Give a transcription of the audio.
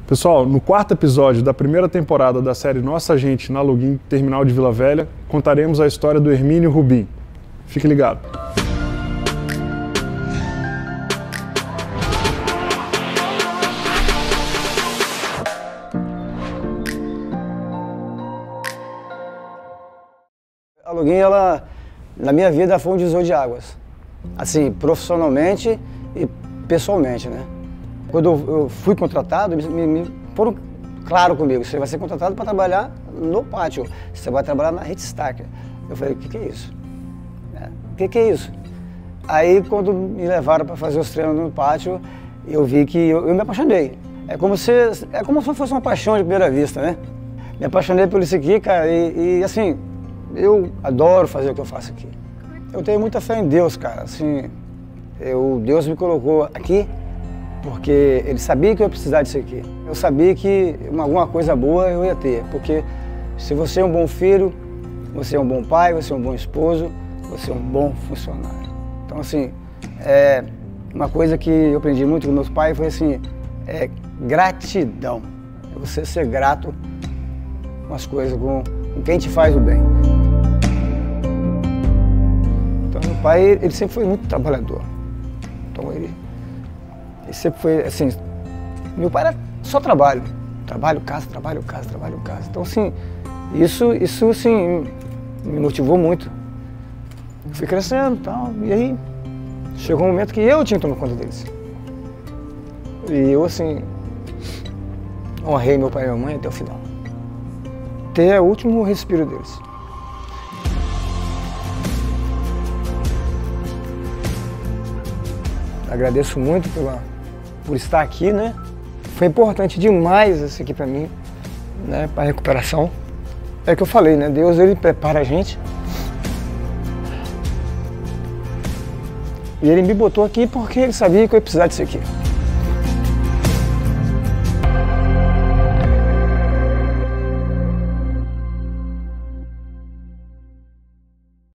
Pessoal, no quarto episódio da primeira temporada da série Nossa Gente na Login Terminal de Vila Velha, contaremos a história do Hermínio Rubim. Fique ligado. A Login, ela, na minha vida, foi um divisor de águas. Assim, profissionalmente e pessoalmente, né? Quando eu fui contratado, me foram claro comigo, você vai ser contratado para trabalhar no pátio, você vai trabalhar na Rede Stacker. Eu falei, o que é isso? O que é isso? Aí, quando me levaram para fazer os treinos no pátio, eu vi que eu me apaixonei. É como se fosse uma paixão de primeira vista, né? Me apaixonei por isso aqui, cara, e assim, eu adoro fazer o que eu faço aqui. Eu tenho muita fé em Deus, cara, assim, Deus me colocou aqui porque Ele sabia que eu ia precisar disso aqui. Eu sabia que alguma coisa boa eu ia ter, porque se você é um bom filho, você é um bom pai, você é um bom esposo, você é um bom funcionário. Então, assim, uma coisa que eu aprendi muito com meus pais foi assim, gratidão. É você ser grato com as coisas, com quem te faz o bem. Então, meu pai, ele sempre foi muito trabalhador. Então, ele sempre foi, assim, meu pai era só trabalho. Trabalho, casa, trabalho, casa, trabalho, casa. Então, assim, isso assim, me motivou muito. Eu fui crescendo e tal, e aí chegou um momento que eu tinha que tomar conta deles. E eu, assim, honrei meu pai e minha mãe até o final. Até o último respiro deles. Agradeço muito por estar aqui, né? Foi importante demais isso aqui para mim, né? Para recuperação. É o que eu falei, né? Deus, Ele prepara a gente. E Ele me botou aqui porque Ele sabia que eu ia precisar disso aqui.